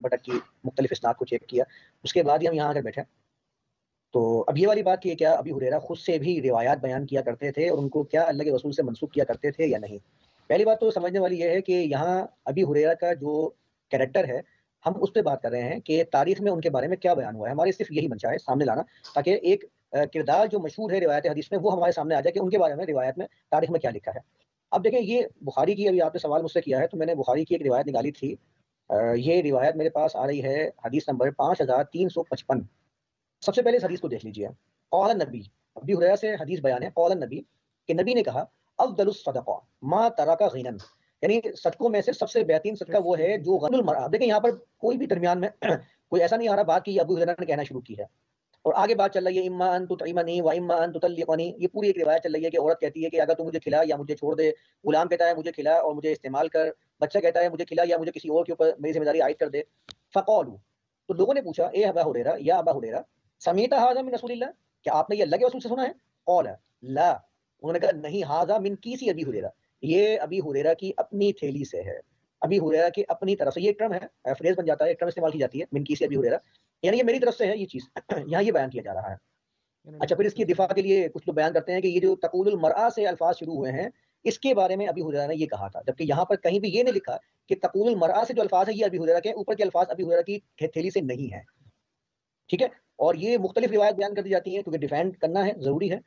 بھٹک کی مختلف اسناد کو چیک کیا، اس کے بعد ہی ہم یہاں آ کر بیٹھے۔ تو اب یہ والی بات کہ کیا ابی ہریرہ خود سے بھی روایات بیان کیا کرتے تھے اور ان کو کیا اللہ کے رسول سے منسوخ کیا کرتے تھے یا نہیں؟ پہلی بات تو سمجھنے والی یہ ہے کہ یہاں ابی ہریرہ کا جو کیریکٹر ہے ہم اس پہ بات کر رہے ہیں کہ تاریخ میں ان کے بارے میں کیا بیان ہوا ہے، ہمارے صرف یہی منشا ہے سامنے لانا، تاکہ ایک کردار جو مشہور ہے روایت حدیث میں وہ ہمارے سامنے آ جائے کہ ان کے بارے میں روایت میں تاریخ میں کیا لکھا ہے۔ اب دیکھیں یہ بخاری کی، ابھی آپ نے سوال مجھ سے کیا ہے تو میں نے بخاری کی ایک روایت نکالی تھی، یہ روایت میرے پاس آ رہی ہے حدیث نمبر 5355۔ سب سے پہلے اس حدیث کو دیکھ لیجیے۔ قال النبی، ابی ہریرہ سے حدیث بیان ہے، قال النبی کہ نبی نے کہا افضل الصدقہ ما ترک غنا، یعنی صدقوں میں سے سب سے بہترین صدقہ وہ ہے جو غن المرأہ۔ دیکھیں یہاں پر کوئی بھی درمیان میں کوئی ایسا نہیں آ رہا بات کہ ابو ہریرہ نے کہنا شروع کی ہے اور آگے بات چل رہی ہے اما ان تطعمنی و اما ان تطلقنی، یہ پوری ایک روایت چل رہی ہے کہ عورت کہتی ہے کہ اگر تو مجھے کھلا یا مجھے چھوڑ دے، غلام کہتا ہے مجھے کھلا اور مجھے استعمال کر، بچہ کہتا ہے مجھے کھلا یا مجھے کسی اور کے اوپر میری ذمہ داری عائد کر دے۔ فقالوا، تو لوگوں نے پوچھا اے ابا ہریرہ، یا ابا ہریرہ سمیت ھذا من رسول اللہ، کیا آپ نے یہ اللہ کے رسول سے سنا ہے؟ قال لا، انہوں نے کہا نہیں، ھذا من کیسی ابی ہریرہ، یہ ابی ہریرہ کی اپنی تھیلی سے ہے، ابی ہریرہ کی اپنی طرف سے، یہ ٹرم ہے، فریز بن جاتا ہے، ٹرم استعمال کی جاتی ہے، من کیسی ابی ہریرہ، یعنی یہ میری طرف سے ہے یہ چیز یہاں یہ بیان کیا جا رہا ہے۔ اچھا پھر اس کی دفاع کے لیے کچھ لوگ بیان کرتے ہیں کہ یہ جو تقول المرأہ سے الفاظ شروع ہوئے ہیں اس کے بارے میں ابی ہریرہ نے یہ کہا تھا، جبکہ یہاں پر کہیں بھی یہ نہیں لکھا کہ تقول المرأہ سے جو الفاظ ہیں یہ ابی ہریرہ کے اوپر کے الفاظ ابی ہریرہ کی تھیلی سے نہیں ہیں، ٹھیک ہے؟ اور یہ مختلف روایت بیان کر دی جاتی ہیں کیونکہ ڈیفینڈ کرنا ہے، ضروری ہے،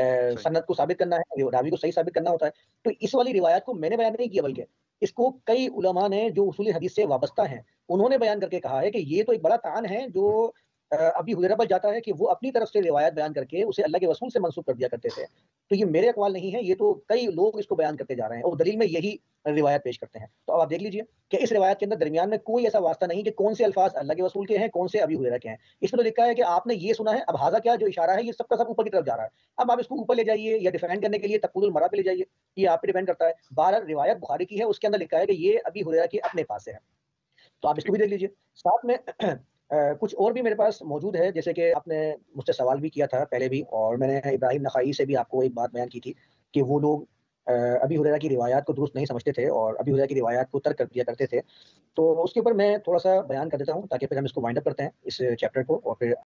سند کو ثابت کرنا ہے، راوی کو صحیح ثابت کرنا ہوتا ہے۔ تو اس والی روایت کو میں نے بیان نہیں کیا، بلکہ اس کو کئی علماء نے جو اصول حدیث سے وابستہ ہیں انہوں نے بیان کر کے کہا ہے کہ یہ تو ایک بڑا طعن ہے جو ابی ہریرہ پر جاتا ہے کہ وہ اپنی طرف سے روایت بیان کر کے اسے اللہ کے رسول سے منسوخ کر دیا کرتے تھے۔ تو یہ میرے اقوال نہیں ہے، یہ تو کئی لوگ اس کو بیان کرتے جا رہے ہیں اور دلیل میں یہی روایت پیش کرتے ہیں۔ تو اب آپ دیکھ لیجئے کہ اس روایت کے اندر درمیان میں کوئی ایسا واسطہ نہیں کہ کون سے الفاظ اللہ کے رسول کے ہیں کون سے ابی ہریرہ کے ہیں، اس میں تو لکھا ہے کہ آپ نے یہ سنا ہے، اب ہاذا کیا جو اشارہ ہے یہ سب کا سب اوپر کی طرف جا رہا ہے، اب آپ اس کو اوپر لے جائیے یا ڈیفینڈ کرنے کے لیے تقول المرأہ پہ لے جائیے، یہ آپ پہ ڈیپینڈ کرتا ہے۔ بہرحال روایت بخاری کی ہے، اس کے اندر لکھا ہے کہ یہ ابی ہریرہ کے اپنے پاس سے ہے، تو آپ اس کو بھی دیکھ لیجئے۔ ساتھ میں کچھ اور بھی میرے پاس موجود ہے، جیسے کہ آپ نے مجھ سے سوال بھی کیا تھا پہلے بھی، اور میں نے ابراہیم نخائی سے بھی آپ کو ایک بات بیان کی تھی کہ وہ لوگ ابی ہریرہ کی روایات کو درست نہیں سمجھتے تھے اور ابی ہریرہ کی روایات کو ترک کر دیا کرتے تھے، تو اس کے اوپر میں تھوڑا سا بیان کر دیتا ہوں تاکہ پھر ہم اس کو وائنڈ اپ کرتے ہیں اس چیپٹر کو، اور پھر